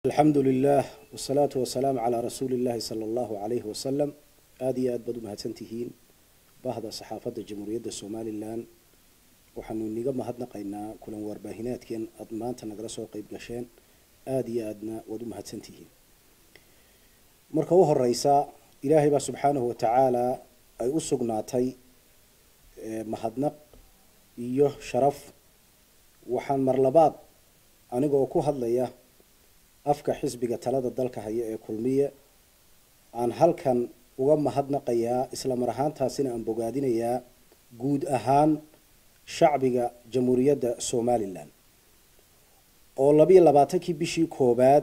الحمد لله والصلاة والسلام على رسول الله صلى الله عليه وسلم. آدي بدو مهتنتهين بهذا صحافة الجمهورية الصومالي الآن وحنو نيجا مهتنا قينا كلن ورباهنات كين أضمان تنقرص وقيب قشين آدي أدنى ودو مهتنتهين مركوه الرئيسة إلهي سبحانه وتعالى أي أسقناتي مهتنا إيوه شرف وحن مرلبات أنا جو هذا afka xisbiga talada dalka haya ee kulmiye aan halkan uga mahadnaqayaa isla mar ahaantaasina aan bogaadinayaa guud ahaan shacbiga jamhuuriyadda Soomaaliland oo 22kii bishii koobaad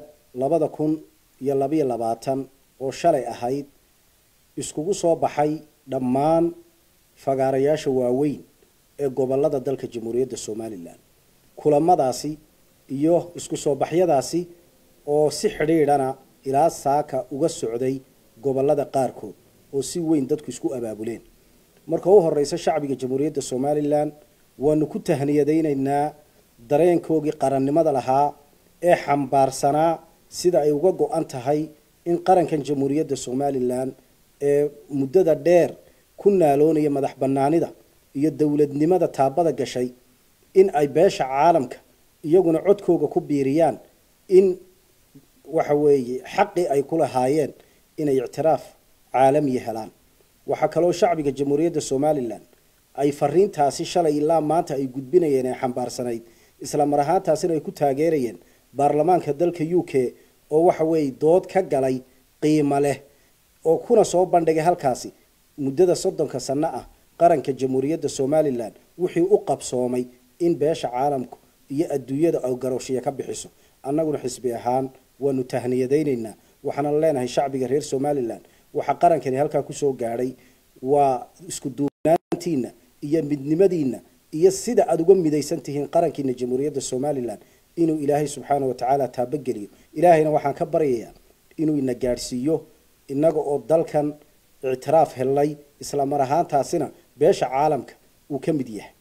2022 oo shalay ahayd iskugu soo baxay dhammaan fagaarayaasha waaweyn ee gobolada dalka jamhuuriyadda Soomaaliland kulamadaasi iyo isku soo baxyadaasi oo si xiriirana ilaa saaka uga socday gobolada qaarkood oo si weyn dadku isku abaabuleen marka uu horeysa shacbiga jamhuuriyadda Soomaaliland waanu ku tahniyadeynaynaa dareenkoogii qarannimada lahaa ee xambaarsanaa sida ay uga go'an tahay in qarankan jamhuuriyadda Soomaaliland ee muddada dheer ku naaloonaya madax bannaanida iyo dawladnimada taabada gashay in ay beesha caalamka iyaguna codkooga ku biiriyaan in waxaweeye xaqi ay kula haayeen inay ictiraaf caalami helaan waxa kaloo shacbiga jamhuuriyadda Soomaaliland ay fariintaasi shalay ilaa maanta ay gudbinayeen ee xambaarsanayd isla mar ahaantaasina ay ku taageerayeen baarlamaanka dalka UK oo waxaweeye dood ka galay qiimo leh oo kuna soo bandhigay halkaasi muddada 30 sano ah qaranka jamhuuriyadda Soomaaliland wixii u qabsoomay in beesha caalamku iyo adduunyada ay garowshiye ka bixiso annaguna xisbi ahaan waanu tahniyadeynaynaa waxana leenahay shacbiga reer Soomaaliland waxa qarankani halka ku soo gaaray waa isku duubnaantiina iyo midnimadiina iyo sida aad uga midaysantihiin qarankiina jamhuuriyadda Soomaaliland inuu Ilaahay subxaanahu wa ta'ala taabageliyo ilaahayna waxaan ka baryayaa inuu ina gaarsiiyo inaga oo dalkan ictiraaf helay isla mar ahaantaasina beesha caalamka uu ka mid yahay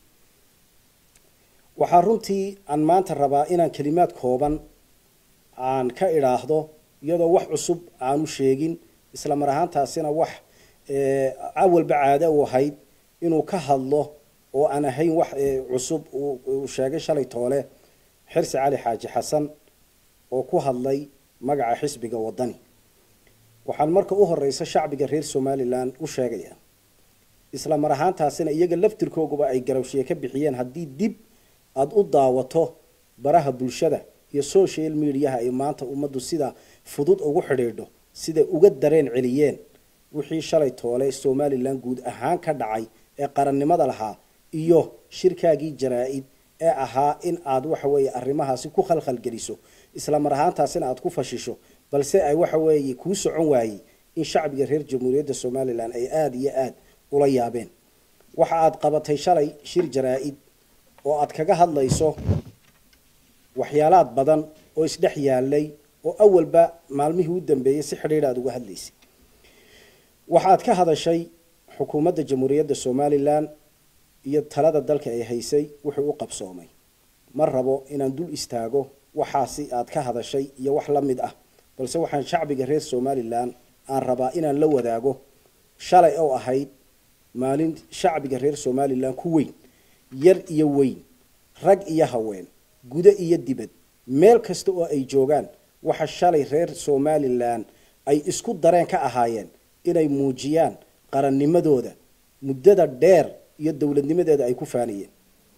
waxa runtii aan maanta rabaa inaan kalimaad kooban aan ka iraahdo iyadoo wax cusub aanu sheegin isla mar ahaantaasina wax awalba caado u ahayd inuu ka hadlo oo aan ahayn wax cusub uu sheegay shalay toole xirsi cali xaaji xasan oo ku hadlay magaca xisbiga wadani waxaan marka u horeysa shacbiga reer Soomaaliland u sheegaya isla mar ahaantaasina iyaga laftirkooduba ay garowshiye ka bixiyeen hadii dib aad u daawato baraha bulshada iyo social media ay maanta umadu sida fudud ugu xiriirdo sida uga dareen celiyeen wixii shalay toole Soomaaliland guud ahaan ka dhacay ee qarannimada lahaa iyo shirkaagii jaraa'id ee ahaa in aad waxa weeye arrimahaasi ku khalkhal geliso isla mar ahaantaasina aad ku fashisho balse ay waxa weeye ku socon waayay in shacbiga reer jamhuuriyadda Soomaaliland ay aad iyo aad ula yaabeen waxa aad qabatay shalay shir jaraa'id oo aad kaga hadlayso waxyaalaad badan oo isdhex yaalay oo awalba maalmihii u dambeeyay si xiriir aad uga hadlaysay waxaad ka hadashay xukuumadda jamhuuriyadda Soomaaliland iyo talada dalka ay haysay wuxuu u qabsoomay mar rabo inaan dul istaago waxaasi aad ka hadashay iyo wax la mid ah balse waxaan shacbiga reer Soomaaliland aan rabaa inaan la wadaago shalay oo ahayd maalin shacbiga reer Soomaaliland ku weyn yar iyo weyn rag iyo haween guda iyo dibad meel kasta oo ay joogaan waxa shalay reer Soomaaliland ay isku dareen ka ahaayeen inay muujiyaan qarannimadooda muddada dheer iyo dawladnimadeeda ay ku faaniyeen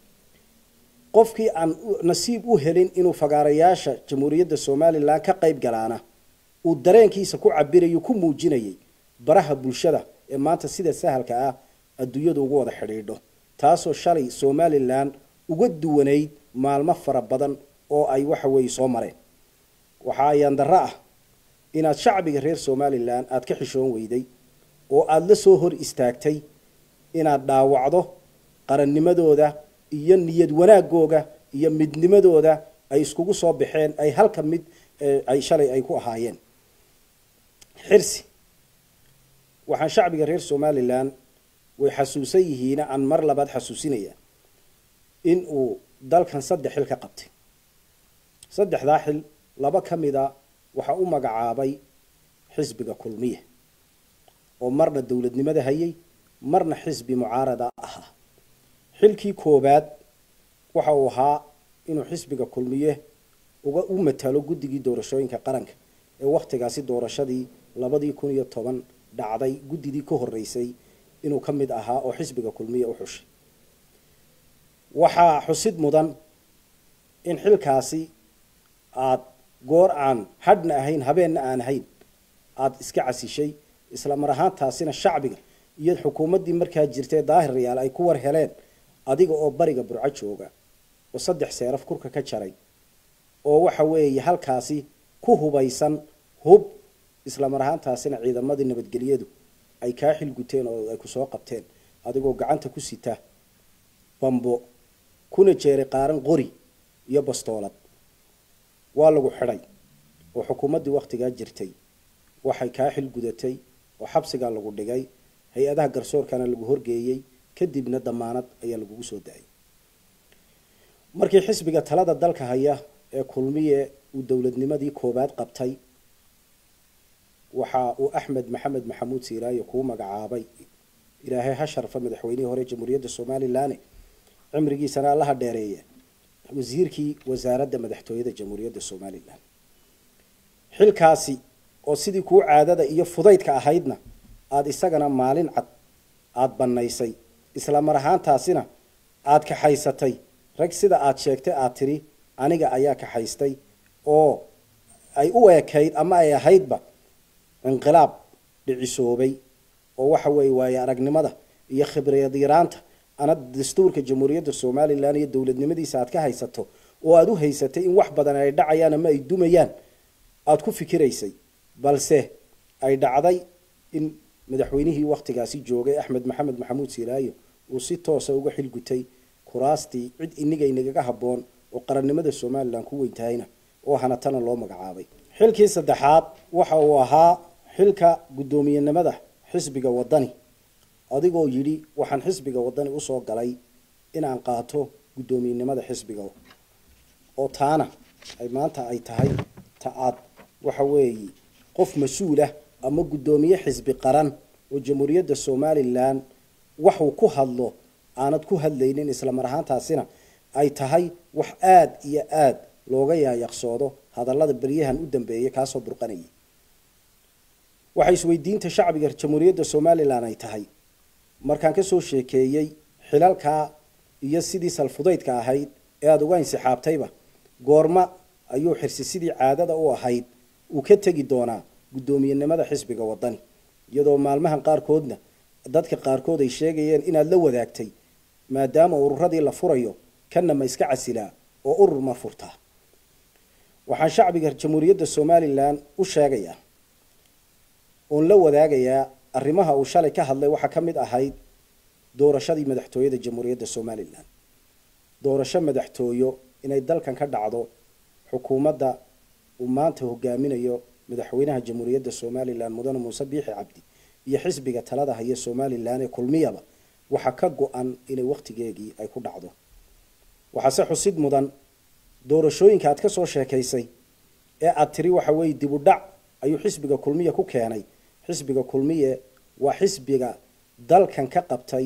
qofkii aan nasiib u helin inuu fagaarayaasha jamhuuriyadda Soomaaliland ka qayb galaana uu dareenkiisa ku cabirayo ku muujinayay baraha bulshada ee maanta sida sahalka ah adduunyada ugu wada xiriidho taasoo shalay Soomaaliland uga duwaneyd maalmo fara badan oo ay waxa weey soo mareen waxa ayaan darro ah inaad shacbiga reer Soomaaliland aad ka xishoon weyday oo aad la soo hor istaagtay inaad dhaawacdo qarannimadooda iyo niyad wanaagooga iyo midnimadooda ay iskugu soo baxeen ay halka mid ay shalay ay ku ahaayeen xirsi waxaan shacbiga reer Soomaaliland way xasuusan yihiin aan mar labaad xasuusinaya in uu dalkan saddex xil ka qabtay saddexda xil laba kamida waxa uu magacaabay xisbiga kulmiye oo marna dawladnimada hayay marna xisbi mucaarada ah xilkii koobaad waxa uu ahaa inuu xisbiga kulmiye uga u matalo guddigii doorashooyinka qaranka ee waqtigaasi doorashadii 2010 dhacday guddidii ka horeysay inuu ka mid ahaa oo xisbiga kulmiye u xushay waxaa xusid mudan in xilkaasi aad goor aan hadna ahayn habeenna aan ahayn aad iska casishay isla mar ahaantaasina shacbiga iyo xukuumaddii markaa jirtay daahir riyaal ay ku war heleen adiga oo bariga burco jooga oo 3 seeraf kurka ka jaray oo waxa weeye halkaasi ku hubaysan hub isla mar ahaantaasina ciidamadii nabadgelyadu ay ka xil guteen oo ay ku soo qabteen adigoo gacanta ku sita bambo kuna jeeray qaaran qori iyo bastoolad waa lagu xidhay oo xukuumaddii waqtigaa jirtay waxay ka xil gudatay oo xabsiga lagu dhigay hay-adaha garsoorkana lagu horgeeyay kadibna damaanad ayaa lagu soo daayay markii xisbiga talada dalka haya ee kulmiye uu dawladnimadii koobaad qabtay waxa uu Axmed Maxamed Maxamuud Siiraayo ku magacaabay ilaahay ha sharfa madaxweynihii hore jamhuuriyadda Soomaaliland cimrigiisana allaha dheereeye wasiirkii wasaaradda madaxtooyada jamhuuriyadda Soomaaliland xilkaasi oo sidii ku caadada iyo fudaydka ahaydna aad isagana maalin cad aad banaysay isla mar ahaantaasina aad ka haysatay rag sida aad sheegtay aad tiri aniga ayaa ka haystay oo ay u eekayd ama ay ahaydba inqilaab dhicisoobay oo waxa weeye aragnimada iyo khibriyad yaraanta ana dastuurka jamhuuriyadda Soomaaliland iyo dawladnimadiisa aad ka haysato oo aad u haysatay in wax badan ay dhacayaan ama ay dumayaan aad ku fikiraysay balse ay dhacday in madaxweynihii waqtigaasi joogay Axmed Maxamed Maxamuud Siiraayo uu si toos ah uga xil gutay kuraastii cid inaga haboon oo qarannimada Soomaaliland ku weyntayna oo hanatana loo magacaabay xilkii saddexaad waxa uu ahaa xilka gudoomiyenimada xisbiga wadani adigoo yiri waxaan xisbiga wadani u soo galay in aan qaato gudoomiyenimada xisbiga oo taana ay maanta ay tahay taad waxa weeye qof mas'uul ah ama gudoomiye xisbi qaran oo jamhuuriyadda Soomaaliland wax uu ku hadlo aanad ku hadlaynin isla mar ahaantaasina ay tahay wax aad iyo aad looga yaaqsoodo hadallada bariyahan u dambeeyay ka soo burqanayay waxay isweydiinta shacbiga jamhuuriyadda Soomaaliland ay tahay markaan ka soo sheekeeyay xilalka iyo sidii salfudeydka ahayd ee aad uga insaxaabtayba goorma ayuu xirsi sidii caadada u ahayd uu ka tagi doonaa gudoomiyenimada xisbiga wadani iyadoo maalmahan qaarkoodna dadka qaarkood ay sheegayeen inaad la wadaagtay maadaama ururadii la furayo kana ma iska casilaa oo urur ma furtaa waxaan shacbiga jamhuuriyadda Soomaaliland u sheegayaa oo la wadaagayaa arrimaha uu shalay ka hadlay waxa kamid ahayd doorashadii madaxtooyada jamhuuriyadda Soomaaliland doorasho madaxtooyo inay dalkan ka dhacdo xukuumadda uu maanta hogaaminayo madaxweynaha jamhuuriyadda Soomaaliland mudane Muuse Biixi Cabdi iyo xisbiga talada haya Soomaaliland ee kulmiyaba waxa ka go'an inay waqtigeedii ay ku dhacdo waxa se xusid mudan doorashooyinka aad ka soo sheekaysay ee aad tiri waxa weey dib u dhac ayuu xisbiga kulmiye ku keenay xisbiga kulmiye waa xisbiga dalkan ka qabtay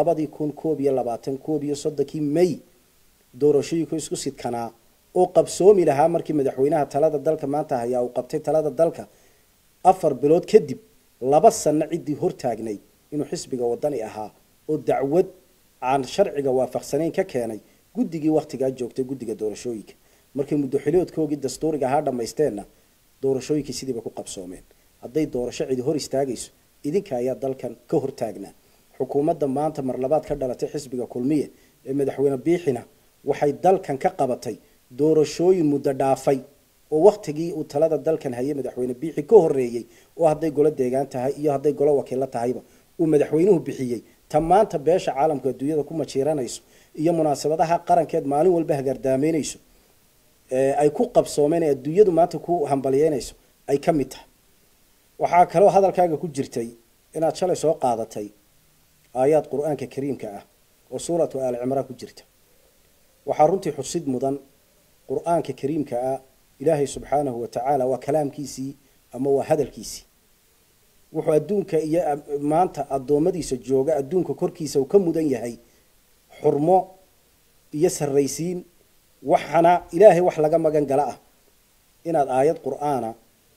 2021 May doorashooyinku isku sidkanaa oo qabsoomi lahaa markii madaxweynaha talada dalka maanta haya uu qabtay talada dalka 4 bilood kadib 2 sano cidii hortaagnay inuu xisbiga wadani ahaa oo dacwad aan sharciga waafaqsanayn ka keenay guddigii waqtiga joogtay guddiga doorashooyinka markii muddo xiliyoodkoogii dastuuriga ahaa dhamaysteena doorashooyinkii sidiiba ku qabsoomeen hadday doorasho cid hor istaagayso idinka ayaa dalkan ka hortaagnaa xukuumadda maanta mar labaad ka dhalatay xisbiga kulmiye ee madaxweyne Biixina waxay dalkan ka qabatay doorashooyin muddo dhaafay oo waqtigii uu talada dalkan hayay madaxweyne Biixi ka horeeyay oo hadday golo deegaan tahay iyo hadday golo wakiil tahayba uu madaxweynuhu bixiyay tamaanta beesha caalamka adduunyada ku majiiranayso iyo munaasabadaha qarankeed maalin walba hagardaameynayso ay ku qabsoomeen adduunyadu maanta ku hambalyeynayso ay ka mid tahay waxa kale oo hadalkaaga ku jirtay inaad shalay soo qaadatay aayad quraanka kariimka ah oo suuratu al-imraan ku jirta waxa runtii xusid mudan quraanka kariimka ah ilaahay subxaanahu watacaala waa kalaamkiisii ama waa hadalkiisii wuxuu adduunka iyo maanta addoommadiisa jooga adduunka korkiisa uu ka mudan yahay xurmo iyo sarraysiin waxana ilaahay wax laga magan gala ah inaad aayad qur'aana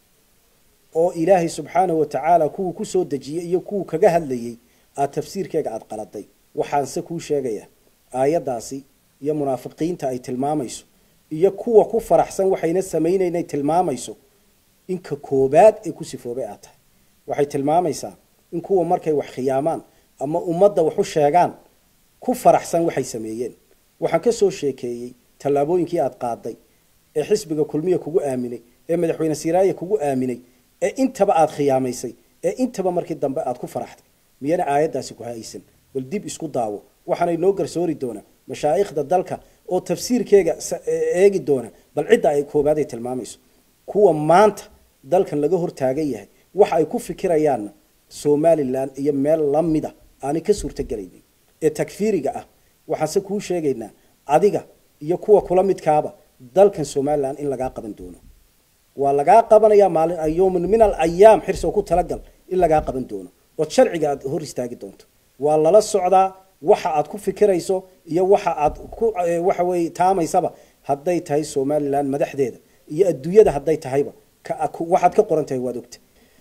oo ilaahay subxaanahu watacaala kuwuu ku soo dejiyey iyo kuwuu kaga hadlayey aad tafsiirkeega aad qaladay waxaanse kuu sheegaya aayaddaasi iyo munaafiqiinta ay tilmaamayso iyo kuwa ku faraxsan waxayna samaynaynay tilmaamayso inka koobaad ee ku sifoobay aad tahay waxay tilmaamaysaa in kuwa markay wax khiyaamaan ama ummadda wax u sheegaan ku faraxsan waxay sameeyeen waxaan ka soo sheekeeyey tallaabooyinkii aad qaaday ee xisbiga kulmiya kugu aaminay ee madaxweyne siiraaye kugu aaminay ee intaba aad khiyaamaysay ee intaba markii dambe aad ku faraxday miyana aayaddaasi ku haysan bal dib isku daawo waxaanay noo garsoori doonaa mashaayikhda dalka oo tafsiirkeega eegi doona bal cidda ay koobaad ay tilmaamayso kuwa maanta dalkan laga hortaagan yahay waxa ay ku fikirayaanna somaliland iyo meel lamida aanay ka suurtagelaynin ee takfiiriga ah waxaanse kuu sheegaynaa adiga iyo kuwa kula midkaaba dalkan somaliland in lagaa qaban doono waa lagaa qabanayaa maalin ayoomin min alayaam xirsoo ku talagal in lagaa qaban doono oo sharciga aad hor istaagi doonto waa lala socdaa waxa aad ku fikirayso iyo waxa aad ku waxa weeye taamaysaba hadday tahay somaliland madaxdeeda iyo adduunyada hadday tahayba waxaad ka qoran tahay waad ogta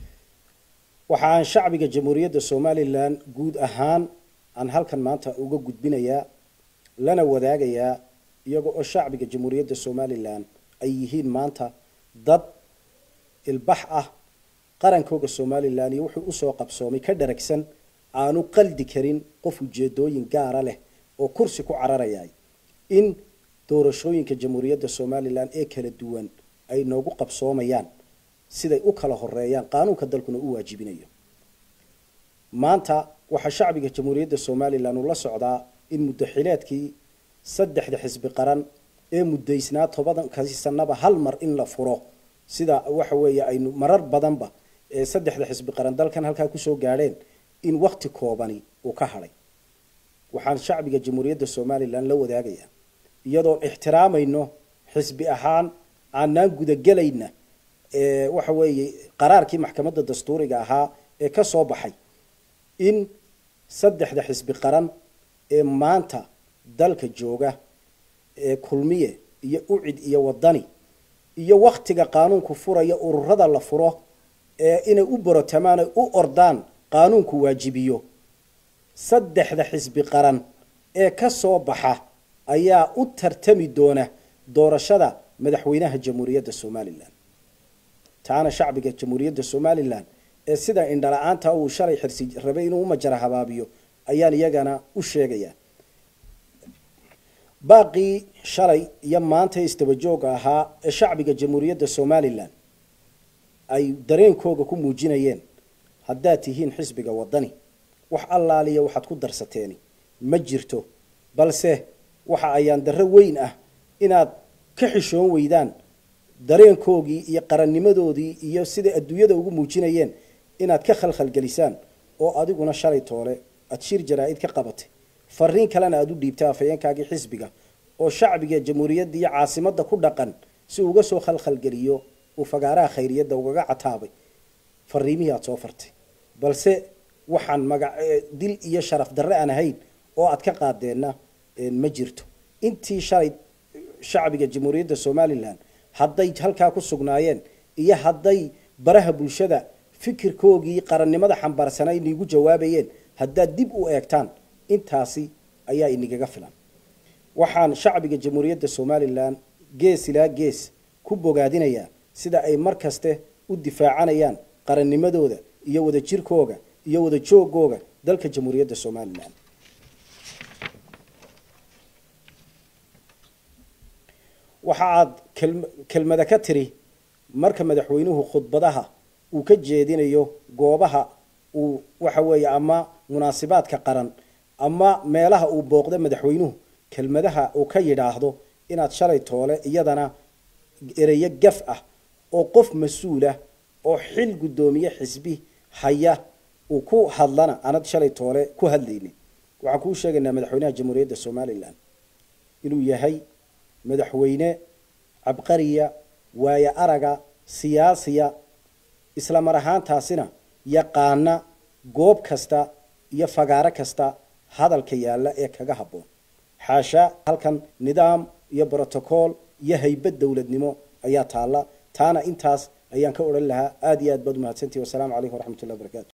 waxaan shacbiga jamhuuriyadda somaliland guud ahaan aan halkan maanta uga gudbinayaa lana wadaagayaa iyaga oo shacbiga jamhuuriyadda somaliland ay yihiin maanta dad ilbax ah qarankooga somaliland iyo wuxuu usoo qabsoomay ka dharagsan aanu qaldi karin qof ujeedooyin gaara leh oo kursi ku cararayay in doorashooyinka jamhuuriyadda somaliland ee kala duwan ay noogu qabsoomayaan siday u kala horeeyaan qaanuunka dalkuna u waajibinayo maanta waxa shacbiga jamhuuriyadda somaliland uu la socdaa in muddaxileedkii saddexda xisbi qaran ee muddaysnaa 10 sanaba hal mar in la furo sida waxa weeye aynu marar badanba ee saddexda xisbi qaran dalkan halka ku soo gaadheen in waqti koobani uu ka haray waxaan shacbiga jamhuuriyadda somaliland la wadaagayaa iyadoo ixtiraamayno xisbi ahaan aanaan gudagelayna waxa weeye qaraarkii maxkamadda dastuuriga ahaa ee ka soo baxay in saddexda xisbi qaran ee maanta dalka jooga ee kulmiye iyo ucid iyo wadani iyo waqtiga qaanuunku furaya ururada la furo ee inay u borotamaan u ordaan qaanuunku waajibiyo saddexda xisbi qaran ee ka soo baxa ayaa u tartami doona doorashada madaxweynaha jamhuuriyadda somaliland taana shacbiga jamhuuriyadda somaliland ee sida indhala-aanta uu shalay xirsi rabay inuu majara habaabiyo ayaan iyagana u sheegayaa baaqii shalay iyo maanta istaba jooga ahaa ee shacbiga jamhuuriyadda somaliland ay dareenkooga ku muujinayeen haddaad tihiin xisbiga wadani wax allaaliya waxaad ku darsateeni ma jirto balse waxa ayaan darro weyn ah inaad ka xishoon weydaan dareenkoogii iyo qarannimadoodii iyo sida adduunyada ugu muujinayeen inaad ka khalkhalgelisaan oo adiguna shalay toole aad shir jaraa'id ka qabatay fariin kalena aad u dhiibtay afayeenkaagii xisbiga oo shacbiga jamhuuriyadda iyo caasimadda ku dhaqan si uga soo khalkhalgeliyo uu fagaaraha khayriyadda ugaga cataabay fariimihii aad soo fartay balse waxaan dil iyo sharaf darre aan ahayn oo aad ka qaadeenna ma jirto intii shalay shacbiga jamhuuriyadda somaliland hadday halkaa ku sugnaayeen iyo hadday baraha bulshada fikirkoogii qarannimada xambaarsanay inigu jawaabayeen haddaad dib u eegtaan intaasi ayaa inigaga filan waxaan shacbiga jamhuuriyadda somaliland gees ilaa gees ku bogaadinayaa sida ay mar kaste u difaacanayaan qarannimadooda iyo wada jirkooga iyo wada joogooga dalka jamhuuriyadda somaliland waxa aad kelmada ka tiri marka madaxweynuhu khudbadaha uu ka jeedinayo goobaha uu waxa weeye ama munaasibaadka qaran ama meelaha uu booqdo madaxweynuhu kelmadaha uu ka yidhaahdo inaad shalay toole iyadana ereyo gaf ah oo qof mas-uul ah oo xil guddoomiye xisbi haya uu ku hadlana aanad shalay toole ku hadlaynin waxaan kuu sheegaynaa madaxweynaha jamhuuriyadda somaliland inuu yahay madaxweyne cabqariya waaya araga siyaasiya isla mar ahaantaasina yaqaana goob kasta iyo fagaaro kasta hadalka yaalla ee kaga habboon xaasha halkan nidaam iyo protocol iyo haybad dawladnimo ayaa taala taana intaas ayaan ka oran lahaa aad iyo aad baad u mahadsantihiin. Wassalaamu calaykum waraxmatullahi wabarakaatu.